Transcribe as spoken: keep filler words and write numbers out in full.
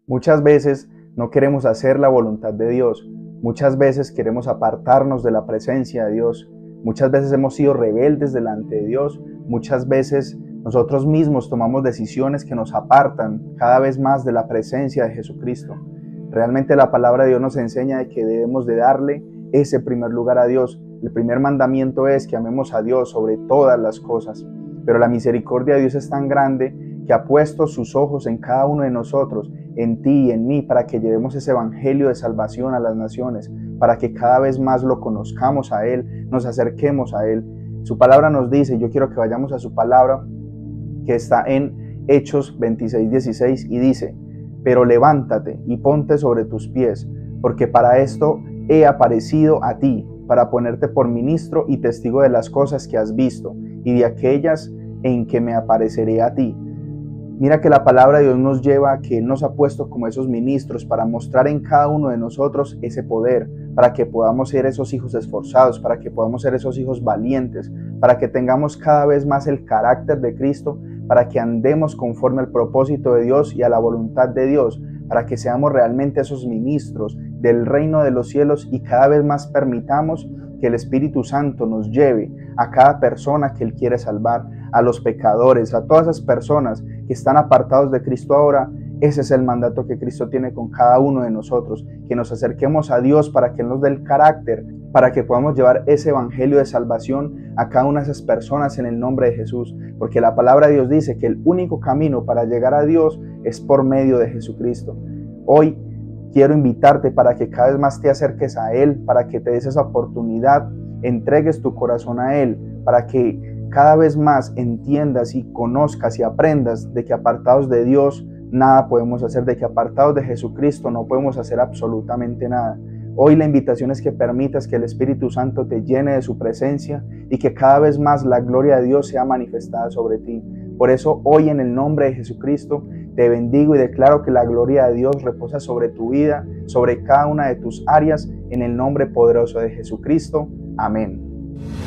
Muchas veces no queremos hacer la voluntad de Dios. Muchas veces queremos apartarnos de la presencia de Dios. Muchas veces hemos sido rebeldes delante de Dios. Muchas veces nosotros mismos tomamos decisiones que nos apartan cada vez más de la presencia de Jesucristo. Realmente la palabra de Dios nos enseña de que debemos de darle ese primer lugar a Dios. El primer mandamiento es que amemos a Dios sobre todas las cosas. Pero la misericordia de Dios es tan grande que ha puesto sus ojos en cada uno de nosotros, en ti y en mí, para que llevemos ese evangelio de salvación a las naciones, para que cada vez más lo conozcamos a Él, nos acerquemos a Él. Su palabra nos dice, yo quiero que vayamos a su palabra, que está en Hechos veintiséis, dieciséis, y dice: pero levántate y ponte sobre tus pies, porque para esto he aparecido a ti, para ponerte por ministro y testigo de las cosas que has visto, y de aquellas en que me apareceré a ti. Mira que la palabra de Dios nos lleva a que Él nos ha puesto como esos ministros para mostrar en cada uno de nosotros ese poder, para que podamos ser esos hijos esforzados, para que podamos ser esos hijos valientes, para que tengamos cada vez más el carácter de Cristo, para que andemos conforme al propósito de Dios y a la voluntad de Dios, para que seamos realmente esos ministros del reino de los cielos y cada vez más permitamos que el Espíritu Santo nos lleve a cada persona que Él quiere salvar, a los pecadores, a todas esas personas que están apartados de Cristo ahora. Ese es el mandato que Cristo tiene con cada uno de nosotros, que nos acerquemos a Dios para que Él nos dé el carácter, para que podamos llevar ese evangelio de salvación a cada una de esas personas en el nombre de Jesús, porque la palabra de Dios dice que el único camino para llegar a Dios es por medio de Jesucristo. Hoy quiero invitarte para que cada vez más te acerques a Él, para que te des esa oportunidad, entregues tu corazón a Él, para que cada vez más entiendas y conozcas y aprendas de que apartados de Dios nada podemos hacer, de que apartados de Jesucristo no podemos hacer absolutamente nada. Hoy la invitación es que permitas que el Espíritu Santo te llene de su presencia y que cada vez más la gloria de Dios sea manifestada sobre ti. Por eso hoy, en el nombre de Jesucristo, te bendigo y declaro que la gloria de Dios reposa sobre tu vida, sobre cada una de tus áreas, en el nombre poderoso de Jesucristo. Amén.